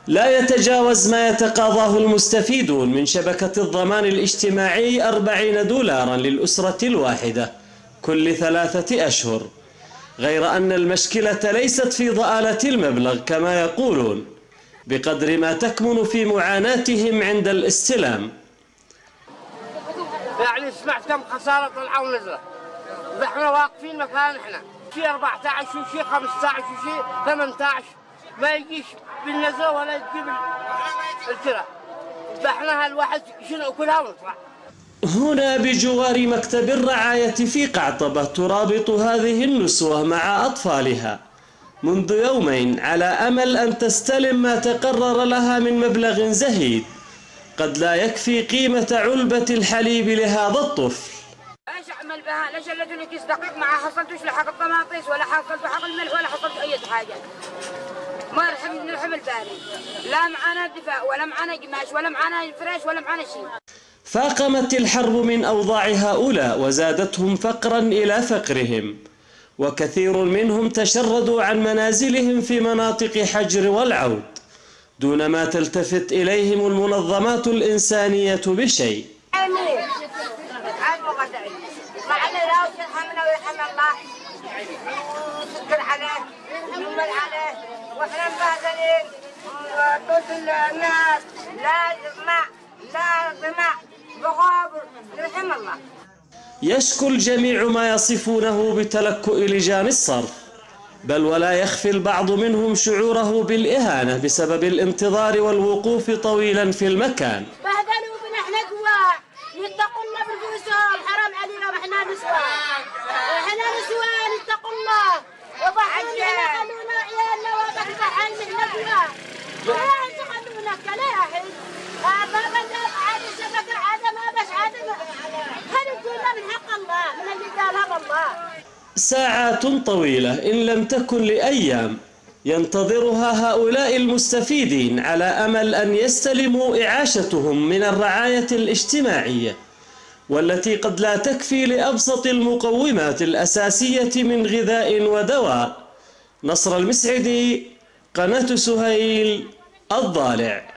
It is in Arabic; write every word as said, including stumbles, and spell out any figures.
لا يتجاوز ما يتقاضاه المستفيدون من شبكة الضمان الاجتماعي أربعين دولارا للأسرة الواحدة كل ثلاثة أشهر، غير أن المشكلة ليست في ضآلة المبلغ كما يقولون بقدر ما تكمن في معاناتهم عند الاستلام. يعني سمعت كم خسارة طلعوا ونزلت، احنا واقفين مكان احنا شيء أربعة عشر وشيء خمسة عشر وشيء ثمانية عشر ما يجيش بالنزله ولا يجيب الكرة، احنا هالواحد شنو كلها ونطلع. هنا بجوار مكتب الرعاية في قعطبة ترابط هذه النسوة مع أطفالها منذ يومين على أمل أن تستلم ما تقرر لها من مبلغ زهيد قد لا يكفي قيمة علبة الحليب لهذا الطفل. ايش اعمل بها؟ ليش ادوني كيس دقيق ما حصلتوش لحق الطماطيس ولا حصلت حق الملح ولا حصلت اي حاجه. ما رحم نرحم الباري، لا معانا دفاع ولا معانا قماش ولا معانا فريش ولا معانا شيء. فاقمت الحرب من أوضاع هؤلاء وزادتهم فقرا إلى فقرهم، وكثير منهم تشردوا عن منازلهم في مناطق حجر والعود دون ما تلتفت إليهم المنظمات الإنسانية بشيء. واحنا مبهدلين قلت الناس لا دماء لا دماء بغابر رحم الله. يشكو الجميع ما يصفونه بتلكؤ لجان الصرف، بل ولا يخفي البعض منهم شعوره بالإهانة بسبب الانتظار والوقوف طويلا في المكان. بهدلوا بنا احنا جواع، يتقوا الله بنفوسهم، حرام علينا واحنا نسوان، احنا نسوان يتقوا الله وضحونا خلونا عيالنا وضحنا حالنا جواع. لا تخلونا كلاحظ هذا بدا عاد الشبكة هذا ما بس هذا خلونا من حق الله من اللي قال هذا الله. ساعات طويلة إن لم تكن لأيام ينتظرها هؤلاء المستفيدين على أمل أن يستلموا إعاشتهم من الرعاية الاجتماعية، والتي قد لا تكفي لأبسط المقومات الأساسية من غذاء ودواء. نصر المسعدي، قناة سهيل، الضالع.